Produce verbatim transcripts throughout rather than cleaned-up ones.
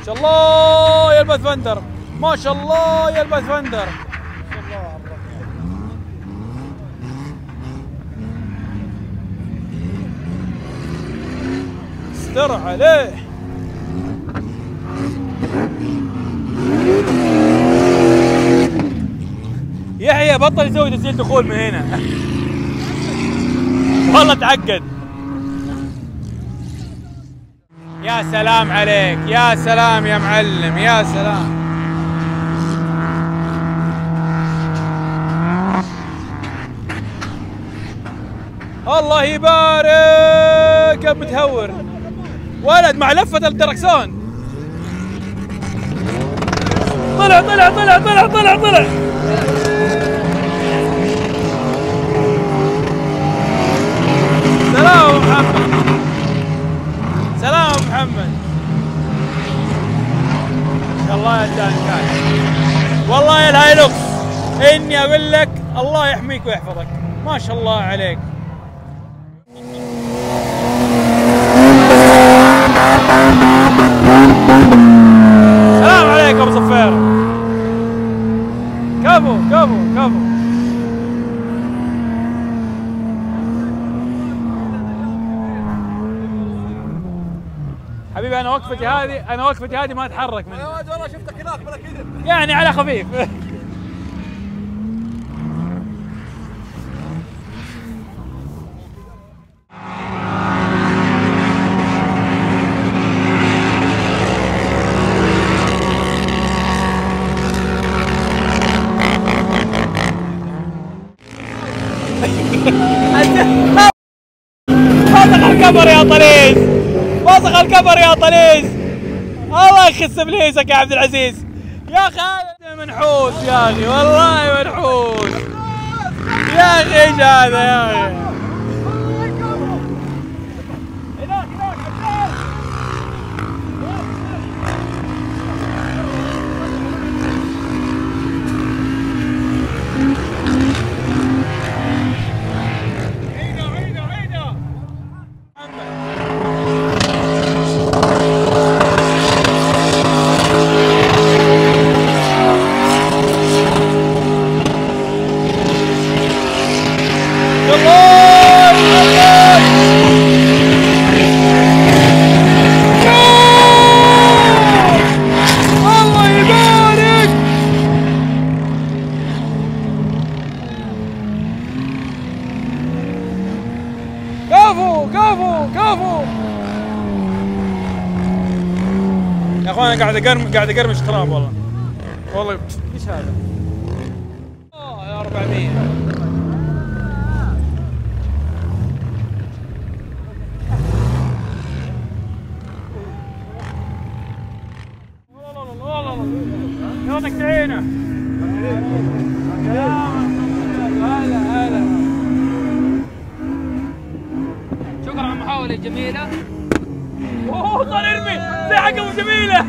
ما شاء الله يا الباث فندر، ما شاء الله يا الباث فندر. استر عليه. يحيى بطل يسوي تسجيل دخول من هنا. والله تعقد. يا سلام عليك، يا سلام يا معلم، يا سلام. الله يبارك يا متهور، ولد مع لفة الدركسون. طلع طلع طلع طلع طلع طلع. سلام ابو محمد، سلام ابو محمد. ما شاء الله يا الدانكاي، والله يا الهايلوكس اني اقول لك الله يحميك ويحفظك، ما شاء الله عليك. سلام عليك ابو صفير. كفو كفو كفو. حبيبي انا وقفتي هذه، انا وقفتي هذه ما اتحرك منها. يا ولد والله شفتك هناك بلا كذب، يعني على خفيف. وسخ الكبر يا طليز، وسخ الكبر يا طليز. الله يخس ابليسك يا عبد العزيز. يا اخي هذا منحوس يا اخي، والله منحوس يا اخي. ايش هذا يا اخي؟ كفو كفو كفو يا اخوان. قاعد اقرم قاعد اقرمش تراب والله، والله ايش هذا؟ اه يا أربعمية. والله والله والله يومك تعينه. هلا هلا. شكرا على المحاولة الجميلة. اوه صار يرمي زي حق ابو جميلة.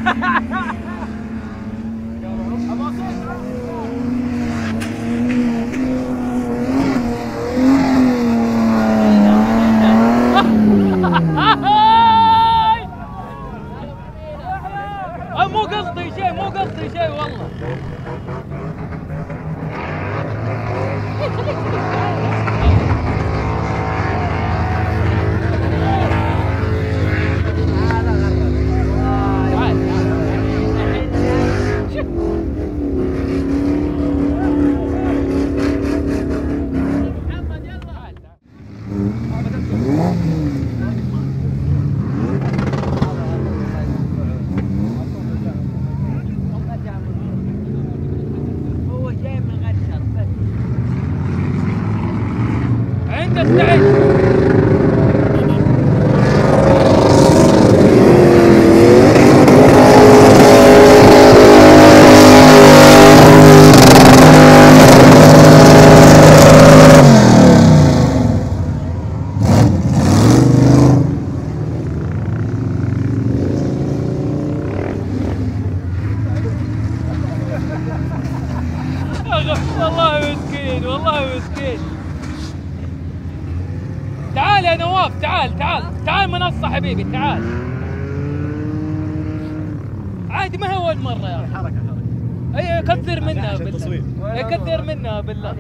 مو قصدي شيء، مو قصدي شيء والله. والله مسكين، والله مسكين. تعال يا نواف، تعال تعال تعال منصة حبيبي، تعال عادي ما هي اول مره يا اخي. حركه حركه اي كثر منها بالله، اي كثر منها بالله.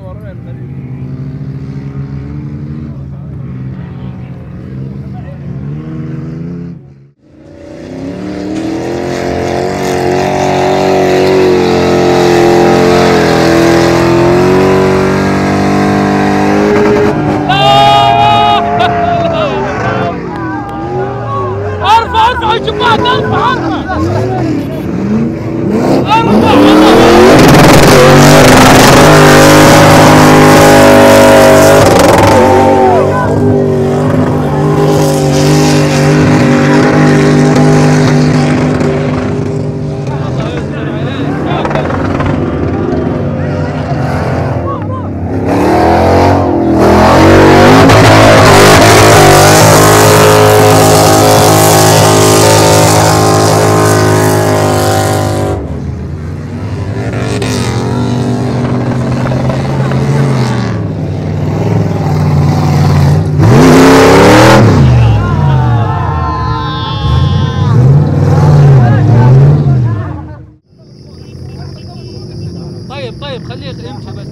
طيب طيب خليه يمشي بس.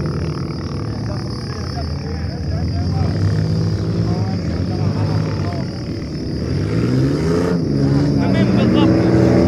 تمام بالضبط.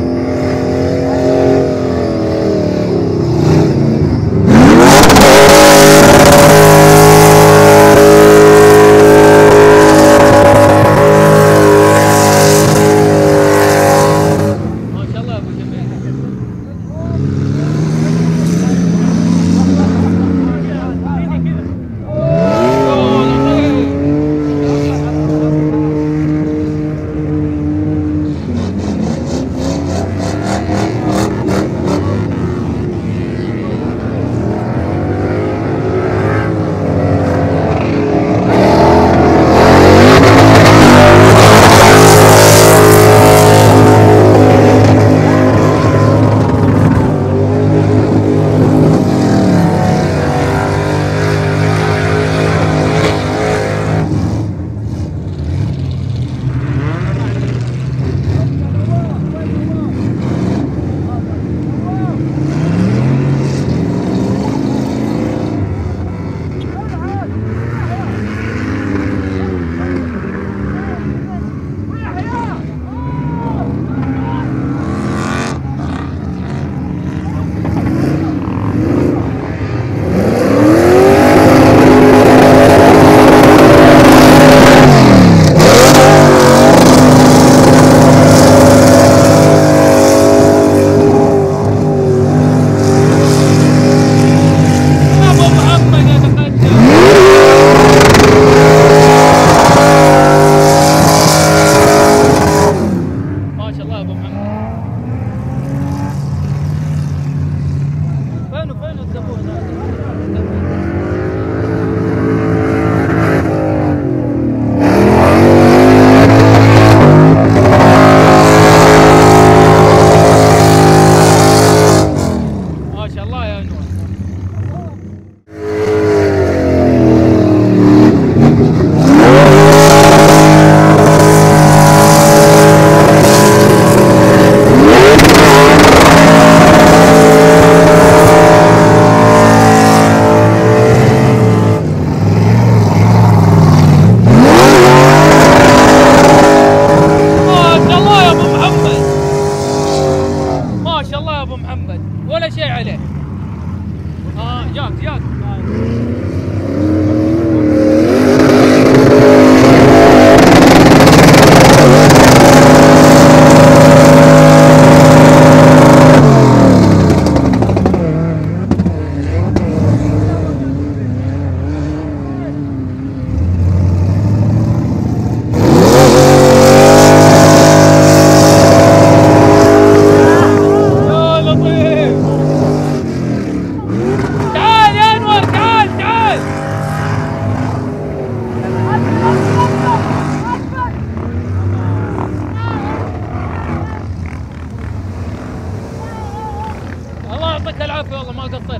يعطيك العافية والله ما قصرت.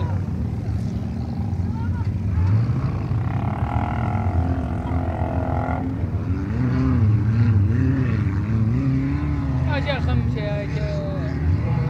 اجا خمسة اجا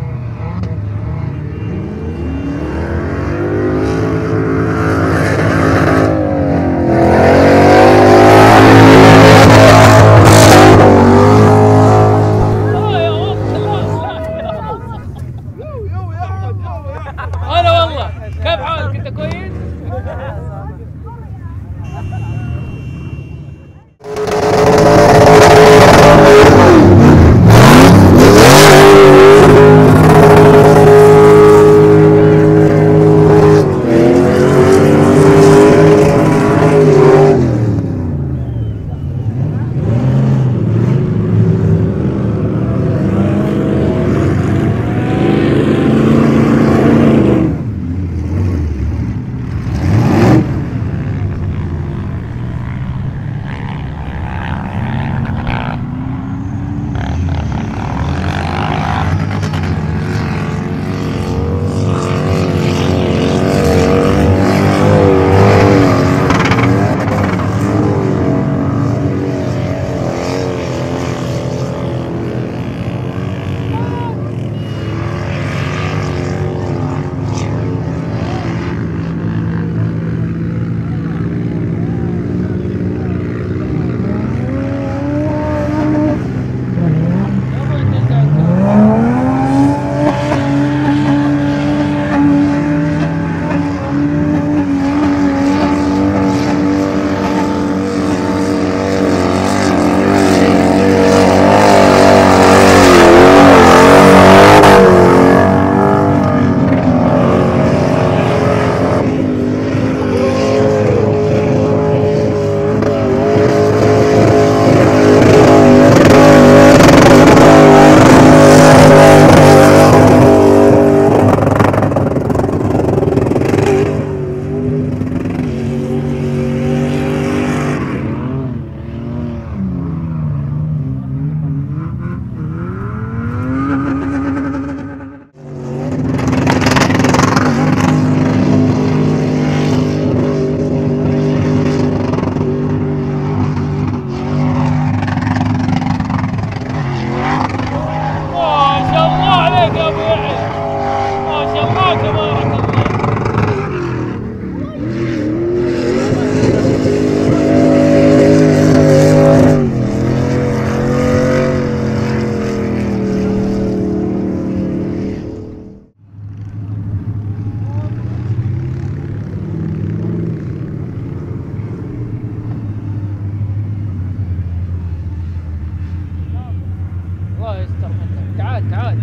استر منك. تعال تعال.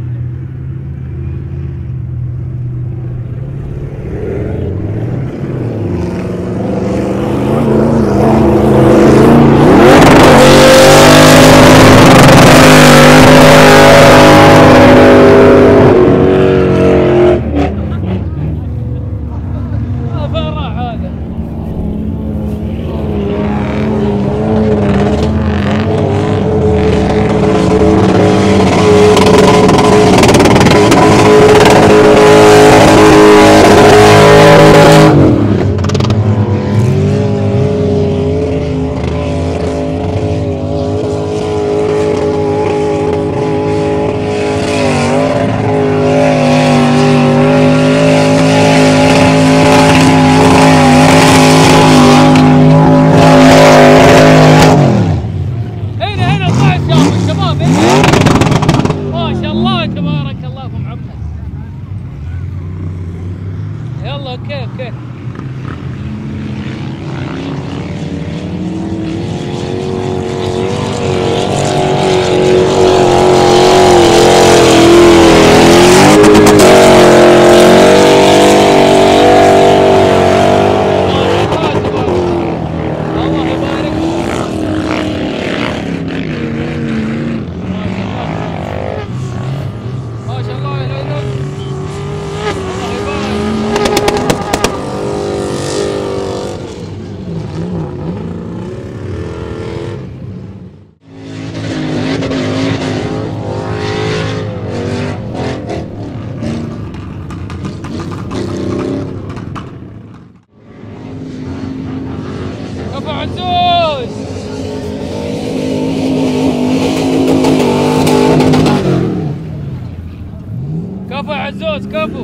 يلا اوكي اوكي. كفو عزوز. كفو عزوز كفو.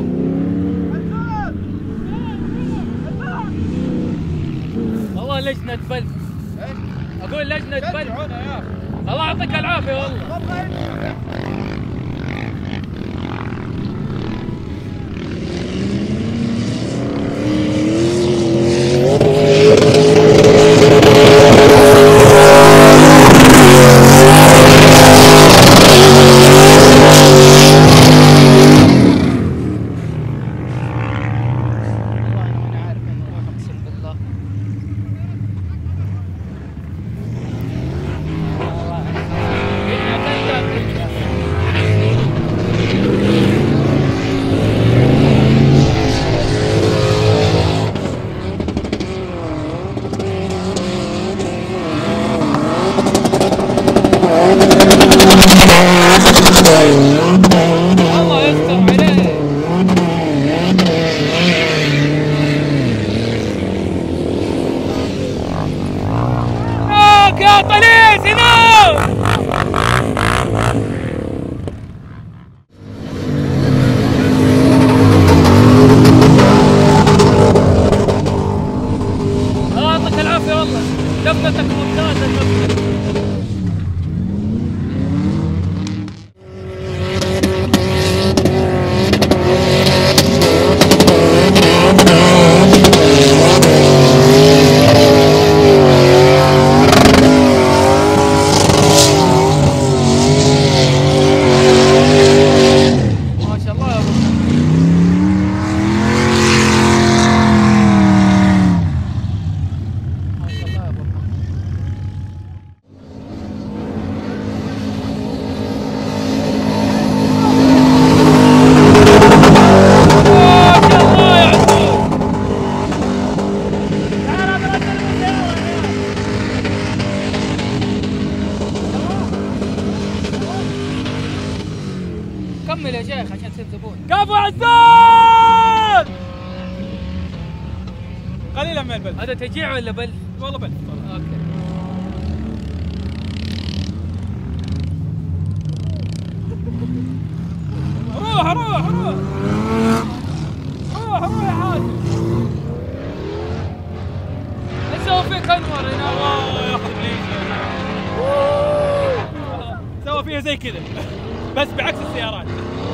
والله لجنة بلف. اقول لجنة بلف. الله يعطيك العافية والله. الله يستر عليه. هناك يا طليس هناك. الله يعطيك العافية والله. دفنتك ممتازة دفنتك. كمل يا شيخ عشان تصير زبون. كفو عزوز. قليلا من البلد. هذا تجيع ولا بل؟ والله بل. اوكي. روح روح روح. روح روح يا حاج. ايش سوى فيك انور هنا؟ الله ياخذ ابليس. سوى فيها زي كذا. بس بعكس السيارات.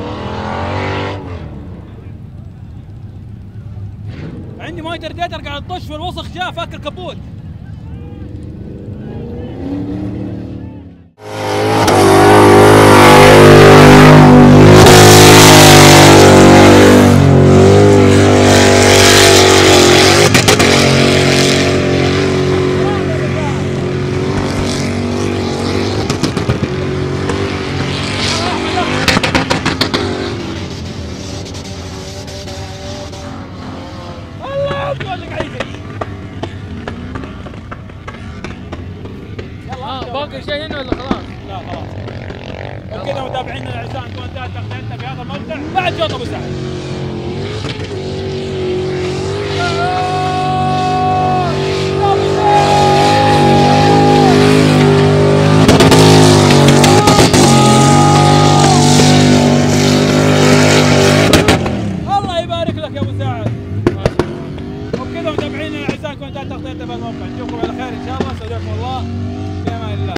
عندي مايتر ديتر قاعد تطش والوسخ جاء فاكر كبوت. جايين ولا خلاص؟ لا خلاص. وبكذا متابعينا الاعزاء نكون انتهت تغطيتنا في هذا الموقع بعد شوط ابو سعد. الله يبارك لك يا ابو سعد. وبكذا متابعينا الاعزاء نكون انتهت تغطيتنا في الموقع، نشوفكم على خير ان شاء الله، استودعكم الله في امان الله.